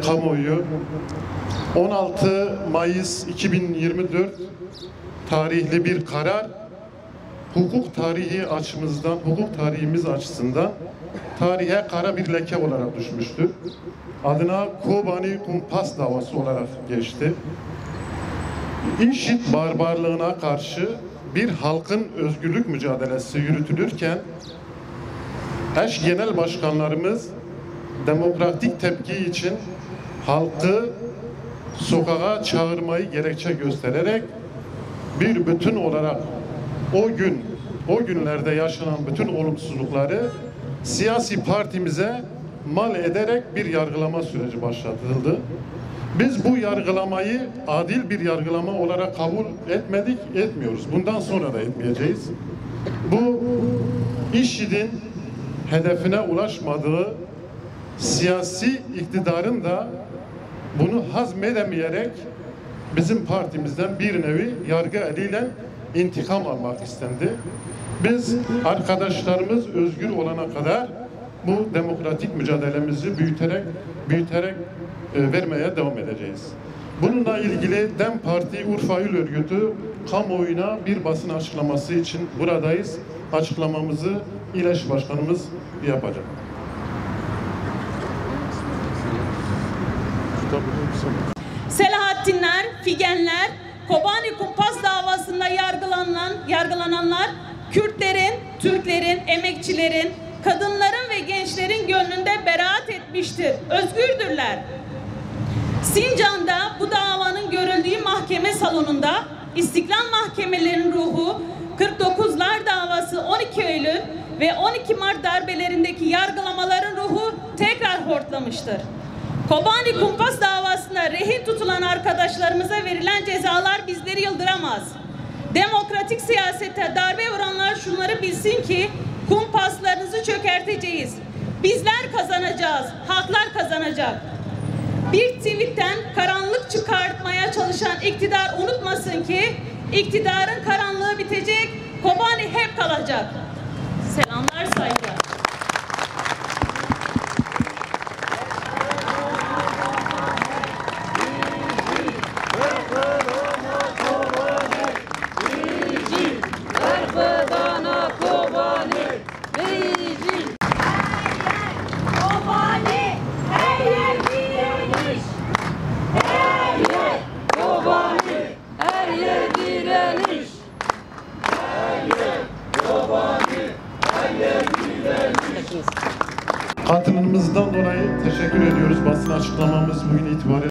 kamuoyu 16 Mayıs 2024 tarihli bir karar hukuk tarihimiz açısından tarihe kara bir leke olarak düşmüştür. Adına Kobani Kumpas davası olarak geçti. IŞİD barbarlığına karşı bir halkın özgürlük mücadelesi yürütülürken eş genel başkanlarımız demokratik tepki için halkı sokağa çağırmayı gerekçe göstererek bir bütün olarak o günlerde yaşanan bütün olumsuzlukları siyasi partimize mal ederek bir yargılama süreci başlatıldı. Biz bu yargılamayı adil bir yargılama olarak kabul etmedik, etmiyoruz. Bundan sonra da etmeyeceğiz. Bu IŞİD'in hedefine ulaşmadığı siyasi iktidarın da bunu hazmedemeyerek bizim partimizden bir nevi yargı eliyle intikam almak istendi. Biz arkadaşlarımız özgür olana kadar bu demokratik mücadelemizi büyüterek vermeye devam edeceğiz. Bununla ilgili DEM Parti Urfa İl Örgütü kamuoyuna bir basın açıklaması için buradayız. Açıklamamızı İl Eş Başkanımız yapacak. Selahattinler, Figenler, Kobani Kumpas davasında yargılananlar Kürtlerin, Türklerin, emekçilerin, kadınların ve gençlerin gönlünde beraat etmiştir. Özgürdürler. Sincan'da bu davanın görüldüğü mahkeme salonunda İstiklal Mahkemelerinin ruhu 49'lar davası 12 Eylül ve 12 Mart darbelerindeki yargılamaların ruhu tekrar hortlamıştır. Kobani Kumpas davasında rehin tutulan arkadaşlarımıza verilen cezalar bizleri yıldıramaz. Demokratik siyasete darbe vuranlar şunları bilsin ki kumpaslarınızı çökerteceğiz. Bizler kazanacağız, halklar kazanacak. Bir tweetten karanlık çıkartmaya çalışan iktidar unutmasın ki iktidarın karanlığı bitecek, Kobani hep kalacak. Selamlar, saygılar. Katılımınızdan dolayı teşekkür ediyoruz. Basın açıklamamız bugün itibariyle